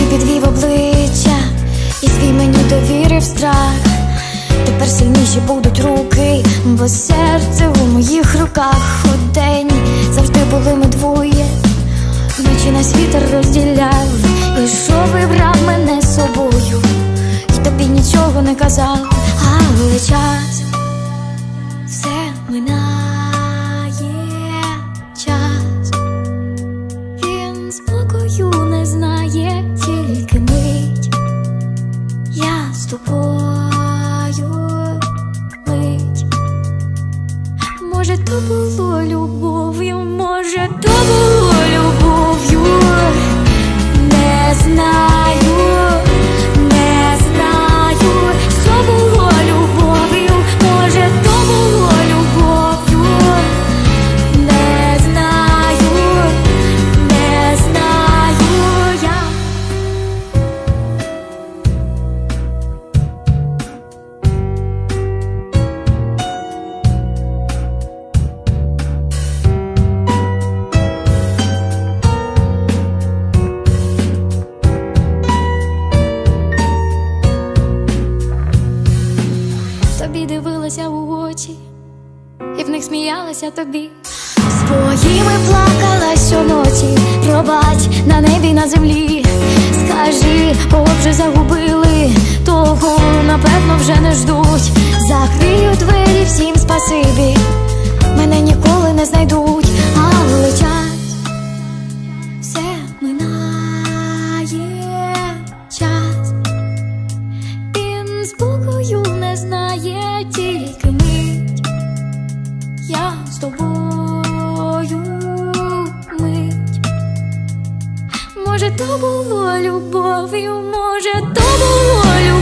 підвів обличчя і свій мені довірив страх. Тепер сильніші будуть руки, бо серце у моїх руках. У день завжди були ми двоє, вночі нас вітер розділяв. Ішов і брав мене з собою, і тобі нічого не казав. Але час все минає, час він спокою не знає, тільки мить я з тобою, мить. Може, то було любов'ю, може, то було любов'ю. Не знаю, не знаю, що було любов'ю, може, то було любов'ю. Не знаю, не знаю я. Тобі дивилася у очі, і в них сміялася тобі. Своїми плакала щоночі, пробач на небі, на землі. Скажи, кого вже загубили, того, напевно, вже не ждуть. Закрию двері, всім спасибі, мене ніколи не знайдуть. Але час все минає, час він спокою не знає, тільки мить я з тобою, мить. Може, то було любов'ю, може, то було любов'ю.